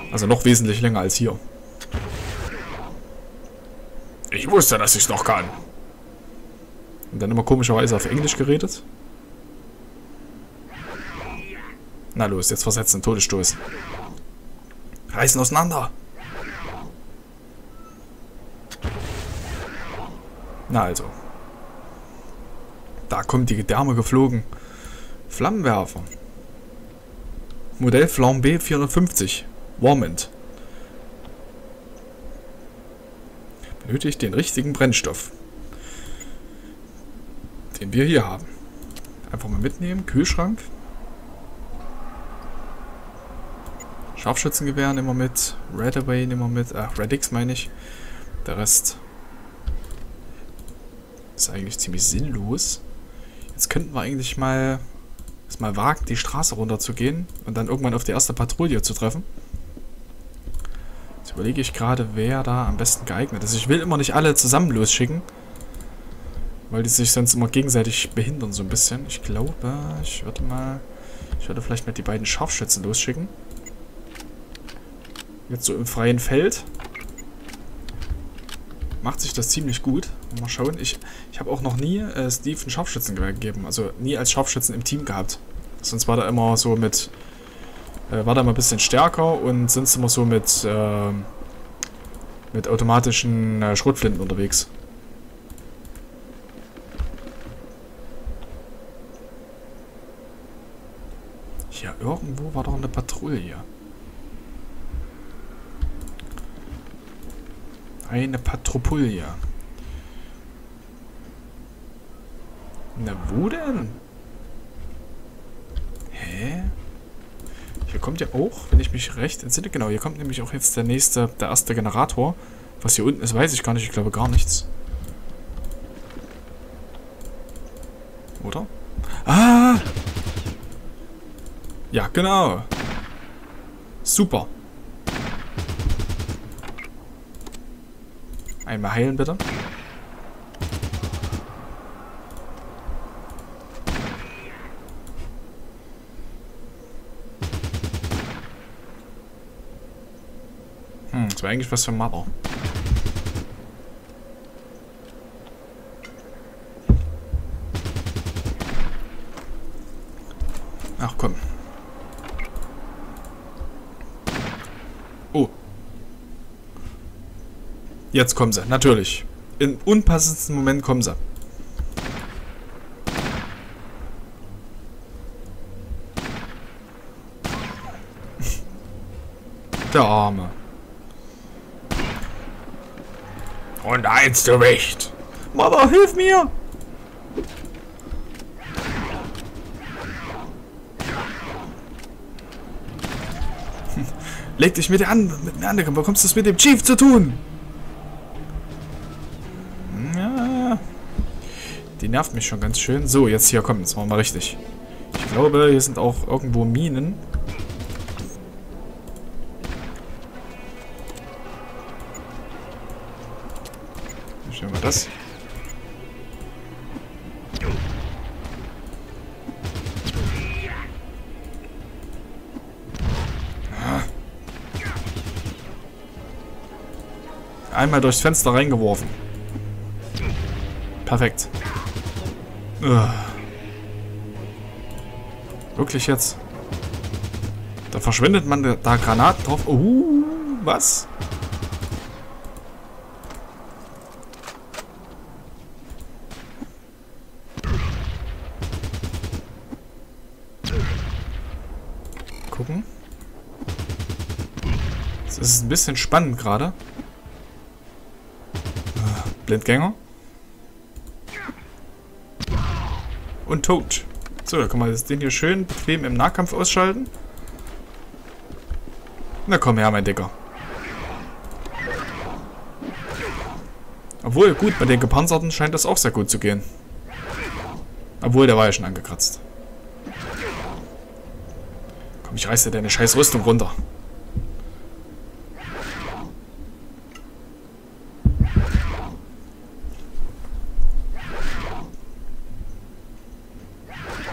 Also noch wesentlich länger als hier. Ich wusste, dass ich es noch kann. Und dann immer komischerweise auf Englisch geredet. Na los, jetzt versetzen, Todesstoß. Reißen auseinander. Na also. Da kommt die Gedärme geflogen. Flammenwerfer. Modell Flambé 450. Warmint. Benötigt den richtigen Brennstoff. Den wir hier haben. Einfach mal mitnehmen. Kühlschrank. Scharfschützengewehr nehmen wir mit. Redaway nehmen wir mit. Radix meine ich. Der Rest ist eigentlich ziemlich sinnlos. Jetzt könnten wir eigentlich mal wagen, die Straße runter zu gehen und dann irgendwann auf die erste Patrouille zu treffen. Jetzt überlege ich gerade, wer da am besten geeignet ist. Ich will immer nicht alle zusammen losschicken, weil die sich sonst immer gegenseitig behindern so ein bisschen. Ich glaube, ich würde vielleicht mal die beiden Scharfschützen losschicken. Jetzt so im freien Feld. Macht sich das ziemlich gut. Mal schauen. Ich habe auch noch nie Steve ein Scharfschützengewehr gegeben. Also nie als Scharfschützen im Team gehabt. Sonst war er immer so mit... war da immer ein bisschen stärker und sonst immer so mit automatischen Schrotflinten unterwegs. Hier irgendwo war doch eine Patrouille. Eine Patrouille. Na, wo denn? Hä? Hier kommt ja auch, wenn ich mich recht entsinne, genau, hier kommt nämlich auch jetzt der erste Generator. Was hier unten ist, weiß ich gar nicht. Ich glaube gar nichts. Oder? Ah! Ja, genau. Super. Einmal heilen, bitte. Das war eigentlich was für Mother. Ach komm. Oh. Jetzt kommen sie, natürlich. Im unpassendsten Moment kommen sie. Der Arme. Und eins zu Wicht. Mother, hilf mir! Leg dich mit mir an, was kommst du mit dem Chief zu tun? Ja. Die nervt mich schon ganz schön. So, jetzt hier, komm, jetzt machen wir mal richtig. Ich glaube, hier sind auch irgendwo Minen. Stellen wir das. Einmal durchs Fenster reingeworfen. Perfekt. Wirklich jetzt? Da verschwendet man da Granaten drauf. Was? Gucken. Das ist ein bisschen spannend gerade. Blindgänger. Und tot. So, da kann man jetzt den hier schön bequem im Nahkampf ausschalten. Na komm her, mein Dicker. Obwohl, gut, bei den Gepanzerten scheint das auch sehr gut zu gehen. Obwohl, der war ja schon angekratzt. Komm, ich reiß dir deine scheiß Rüstung runter.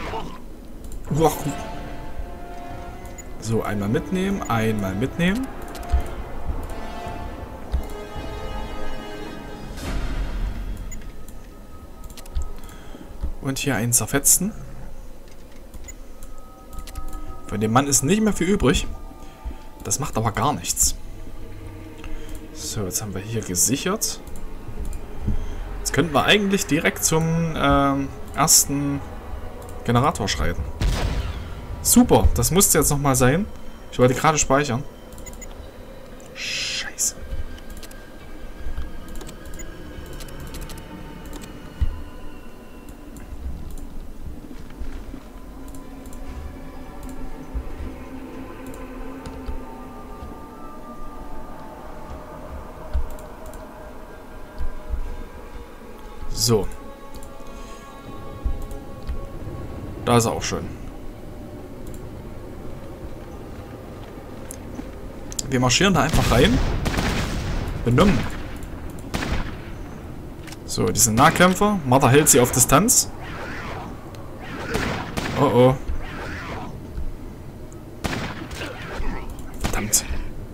So, einmal mitnehmen, einmal mitnehmen. Und hier einen zerfetzten. Von dem Mann ist nicht mehr viel übrig. Das macht aber gar nichts. So, jetzt haben wir hier gesichert. Jetzt könnten wir eigentlich direkt zum ersten Generator schreiten. Super, das musste jetzt nochmal sein. Ich wollte gerade speichern. Scheiße. So. Da ist er auch schon. Wir marschieren da einfach rein. Benommen. So, diese Nahkämpfer. Martha hält sie auf Distanz. Oh oh. Verdammt.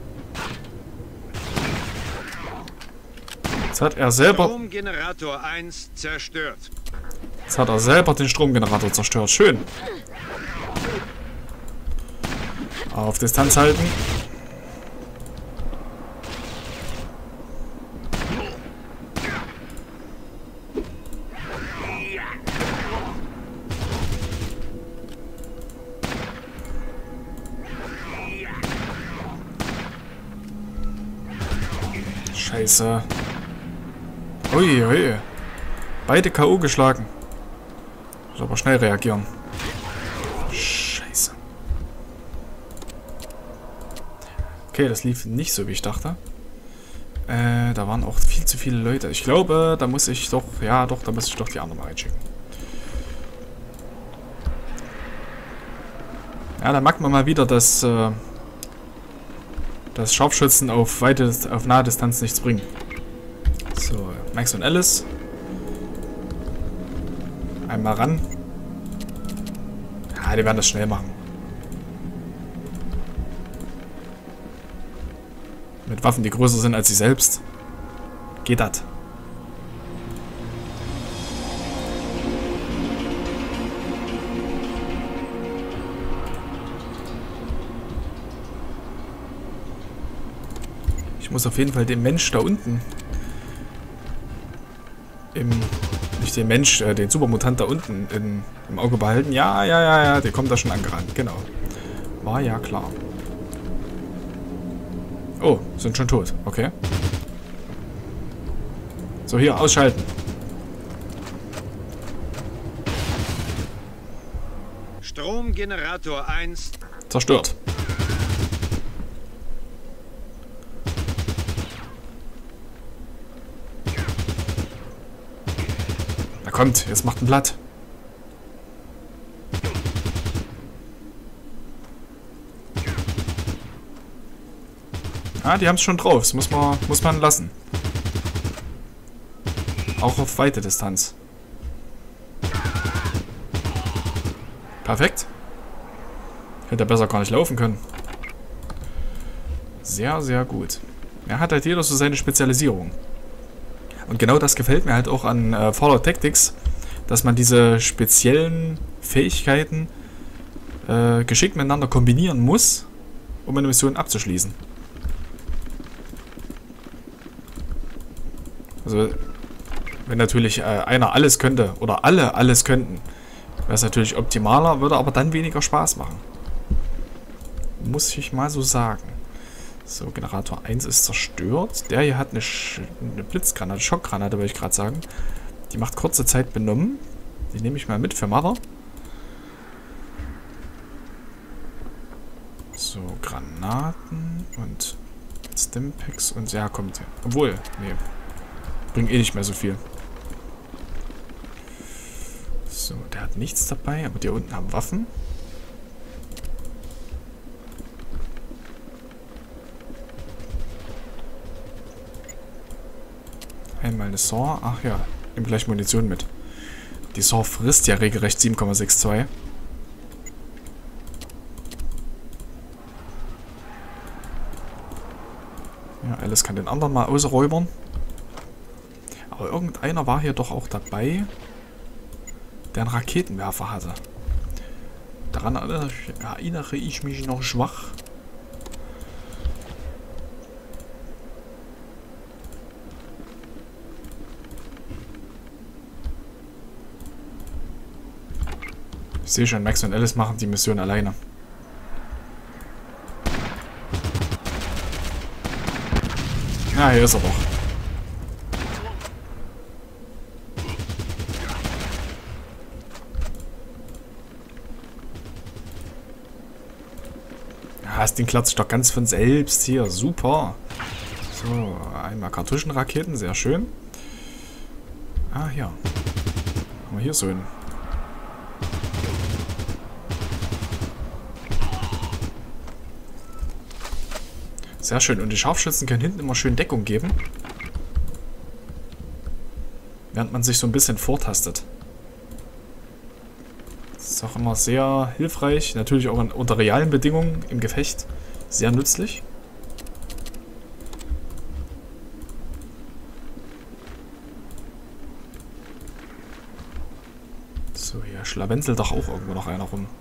Jetzt hat er selber... Stromgenerator 1 zerstört. Jetzt hat er selber den Stromgenerator zerstört. Schön. Auf Distanz halten. Scheiße. Ui, ui. Beide K.O. geschlagen. Muss aber schnell reagieren. Scheiße. Okay, das lief nicht so, wie ich dachte. Da waren auch viel zu viele Leute. Ich glaube, da muss ich doch... Ja, doch, da muss ich doch die anderen mal reinschicken. Ja, da merkt man mal wieder, dass Scharfschützen auf nahe Distanz nichts bringen. So, Max und Alice. Einmal ran. Ja, die werden das schnell machen. Mit Waffen, die größer sind als sie selbst. Geht das. Ich muss auf jeden Fall den Mensch da unten nicht den Mensch, den Supermutant da unten im Auge behalten. Ja, der kommt da schon angerannt. Genau. War ja klar. Oh, sind schon tot. Okay. So, hier, ausschalten. Stromgenerator 1 zerstört. Na kommt, jetzt macht ein Blatt. Ah, die haben es schon drauf. Das muss man lassen. Auch auf weite Distanz. Perfekt. Hätte er besser gar nicht laufen können. Sehr, sehr gut. Er hat halt jeder so seine Spezialisierung. Und genau das gefällt mir halt auch an Fallout Tactics, dass man diese speziellen Fähigkeiten geschickt miteinander kombinieren muss, um eine Mission abzuschließen. Also, wenn natürlich einer alles könnte, oder alle alles könnten, wäre es natürlich optimaler, würde aber dann weniger Spaß machen. Muss ich mal so sagen. So, Generator 1 ist zerstört. Der hier hat eine Blitzgranate, Schockgranate, würde ich gerade sagen. Die macht kurze Zeit benommen. Die nehme ich mal mit für Mother. So, Granaten und Stimpaks und ja, kommt. Obwohl, nee. Bringt eh nicht mehr so viel. So, der hat nichts dabei, aber die unten haben Waffen. Einmal eine Saw. Ach ja, nimm gleich Munition mit. Die Saw frisst ja regelrecht 7,62. Ja, Alice kann den anderen mal ausräubern. Aber irgendeiner war hier doch auch dabei. der einen Raketenwerfer hatte. Daran erinnere ich mich noch schwach. Ich sehe schon, Max und Alice machen die Mission alleine. Ja, hier ist er doch. Ja, das Ding klappt sich doch ganz von selbst hier. Super. So, einmal Kartuschenraketen, sehr schön. Ah, hier. Haben wir hier so einen. Sehr schön. Und die Scharfschützen können hinten immer schön Deckung geben. Während man sich so ein bisschen vortastet. Das ist auch immer sehr hilfreich. Natürlich auch unter realen Bedingungen im Gefecht. Sehr nützlich. So, hier schlawenzelt doch auch irgendwo noch einer rum.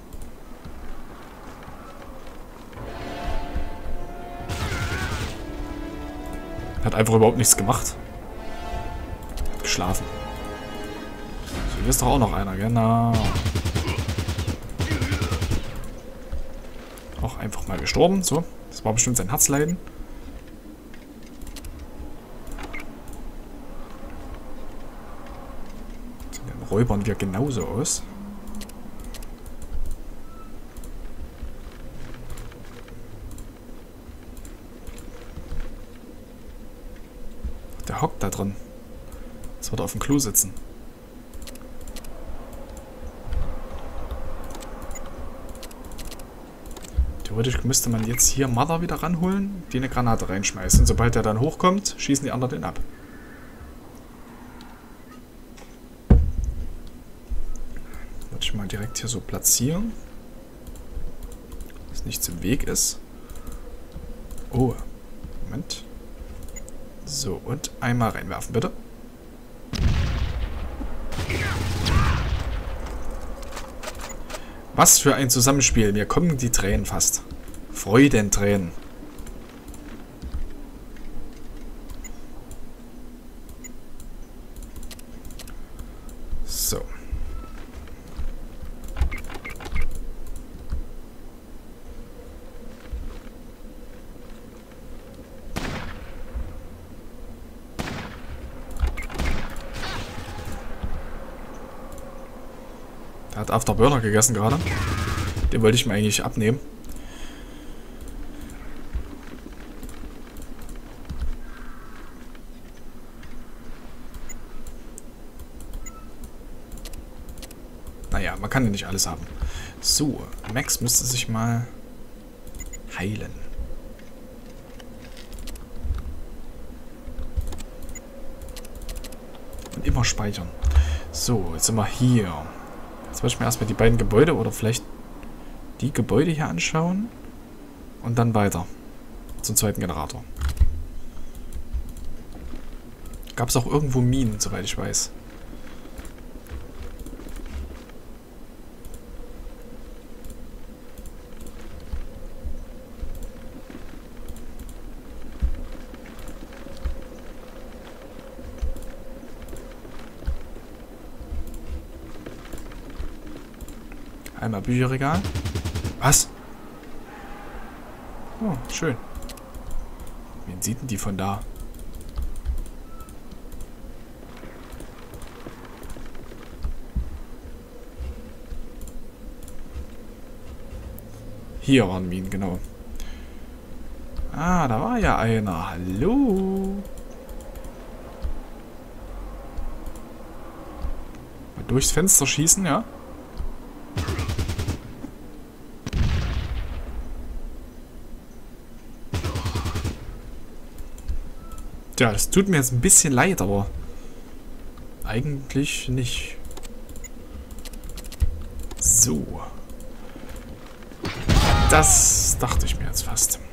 Hat einfach überhaupt nichts gemacht. Hat geschlafen. So, hier ist doch auch noch einer, genau. Auch einfach mal gestorben. So, das war bestimmt sein Herzleiden. So, den räubern wir genauso aus. Der hockt da drin. Jetzt wird er auf dem Klo sitzen. Theoretisch müsste man jetzt hier Mother wieder ranholen, die eine Granate reinschmeißen. Und sobald er dann hochkommt, schießen die anderen den ab. Würde ich mal direkt hier so platzieren. Dass nichts im Weg ist. Oh, Moment. So, und einmal reinwerfen, bitte. Was für ein Zusammenspiel. Mir kommen die Tränen fast. Freudentränen. So. Der hat Afterburner gegessen gerade. Den wollte ich mir eigentlich abnehmen. Naja, man kann ja nicht alles haben. So, Max müsste sich mal heilen. Und immer speichern. So, jetzt sind wir hier. Jetzt wollte ich mir erstmal die beiden Gebäude oder vielleicht die Gebäude hier anschauen. Und dann weiter zum zweiten Generator. Gab es auch irgendwo Minen, soweit ich weiß. Einmal Bücherregal. Was? Oh, schön. Wen sieht denn die von da? Hier waren Minen, genau. Ah, da war ja einer. Hallo. Mal durchs Fenster schießen, ja? Ja, das tut mir jetzt ein bisschen leid, aber eigentlich nicht. So. Das dachte ich mir jetzt fast.